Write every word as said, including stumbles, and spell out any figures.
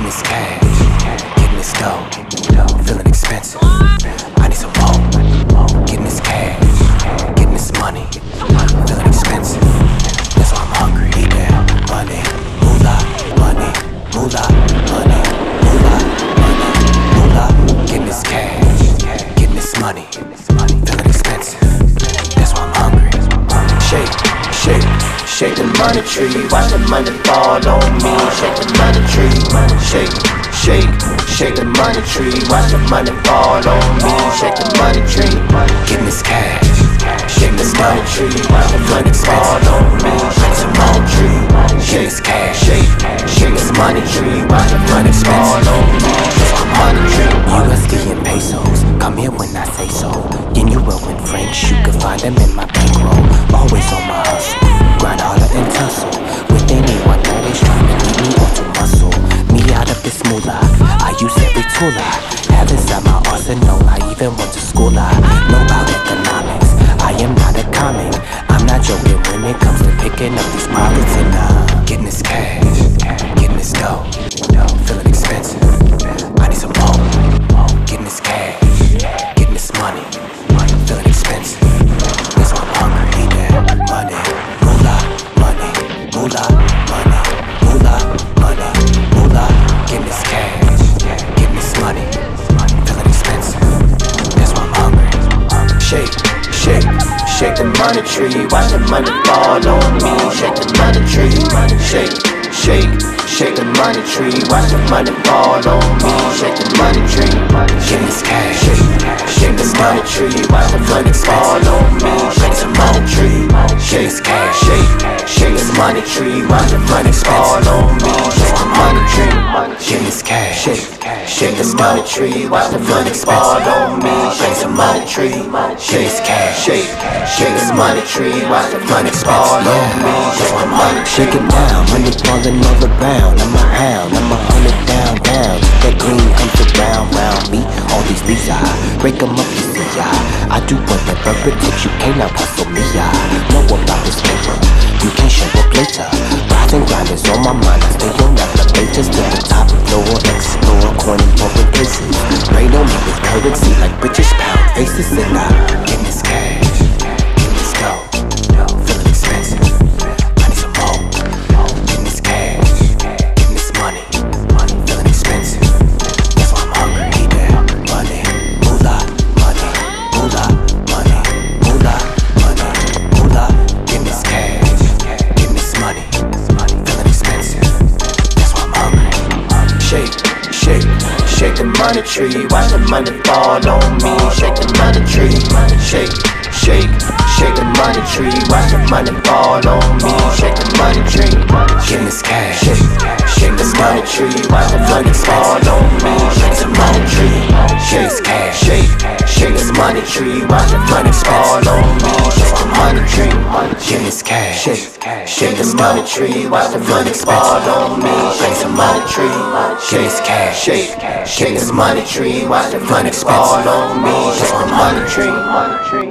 this cash, getting this dough, feeling expensive. I need some more. Getting this cash, getting this money, feeling expensive. That's why I'm hungry. Need that money, moolah, money, moolah, money, moolah, money, moolah. Getting this cash, getting this money, feeling expensive. That's why I'm hungry. Shake, shake, shake the money tree. Watch the money fall on me. Shake the money tree. Shake, shake, shake the money tree. Watch the money fall on me. Shake the money tree. Getting this cash. Shake this money tree. Watch the money fall on me. Shake the money tree. Shake this cash. Shake, shake this money tree. Watch the money fall on me. Shake the money tree. U S D and pesos. Come here when I say so. In Earl and French, you can find them in my bankroll. Always on my hustle. Grind harder and tussle with anyone that is trying to lead me onto muscle. Me out of this moolah, I use every tool I have inside my arsenal. I even went to school, I know about economics. I am not a comic, I'm not joking when it comes to picking up these profits. And uh, getting this cash, getting this dough, feeling expensive. I need some more. Getting this cash, getting this money, feeling expensive. That's why I'm hungry. Need that money. Moolah, money, moolah, money, moolah, money, moolah. Getting this cash, getting this money, feeling expensive. That's why I'm hungry. Shake, shake, shake the money tree. Watch the money fall on me. Shake the money tree. Shake, shake, shake the money tree. Watch the money fall on me. Shake the money tree. Getting this cash, shake, shake this money tree. Watch the money fall on me. Shake the money tree. Shake this cash, shake, shake this money tree. Watch the money fall on me. Shake the money tree. Getting this cash, shake, shake this money tree. Watch the money fall on me. Shake the money tree. Shake this cash, shake, shake this money tree. Watch the money fall on me. Shake the money tree. Shake it down, money falling all around. I'm a hound, I'm a hundred down, down. That green comes around, round me. All these beats, I break them up, you see, I, I do whatever it takes. You cannot hustle me, I know about this paper. You can't show up later. Rise and grind is on my mind. I stay on elevators to the top floor. Explore corny foreign places. Rain on me with currency like British pound faces. And I get this cash, get this dough, feeling expensive. I need some more. Getting this cash, getting this money, feeling expensive. That's why I'm hungry. Need that money, moolah, money, moolah, money, moolah, money, moolah. Getting this cash, getting this money, feeling expensive. That's why I'm hungry. Shake, shake, shake the money tree. Watch the money fall on me. Shake the money tree. Shake, shake, shake the money tree. Watch the money fall on me. Shake the money tree. Getting this cash, shake, shake this money tree. Watch the money fall on me. Shake the money tree. Shake this cash, shake, shake this money tree. Watch the money fall on me. Shake the money tree. Getting this cash, shake, shake this money tree. Watch the money fall on me. Shake the money tree. Shake this cash, shake, shake this money tree. Watch the money fall on me. Shake the money tree.